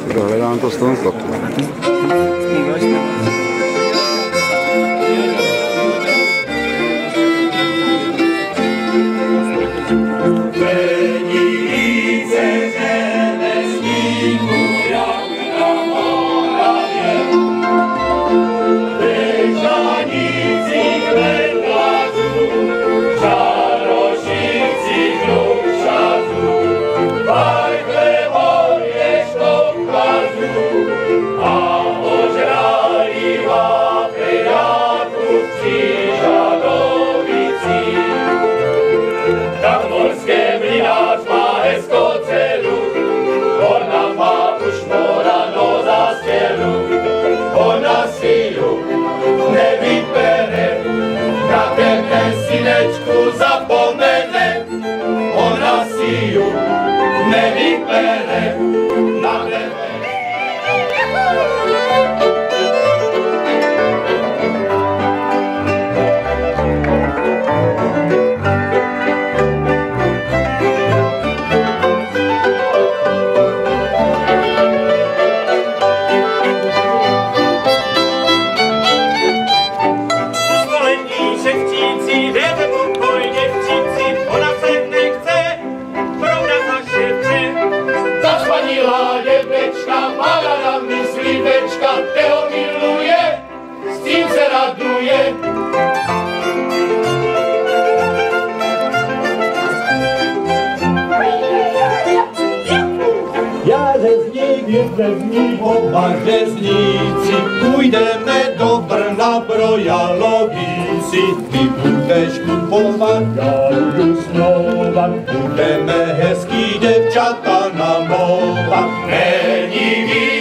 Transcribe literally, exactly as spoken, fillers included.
Dohledám to slunko. Zapomene, ona si ju nevybere na tebe. Uzvolení ševčící, jdeme pokojně včíci, ona se nechce, pravda zašepře. Zašvanila děvečka, má rada myslivečka, toho miluje, s tím se raduje. Já řezník, vy řezník, oba řezníci, půjdeme do Brna pro jalovíci. Ty budeš kupovat, já budu snovat, budeme hezký děvčata namlouvat. Není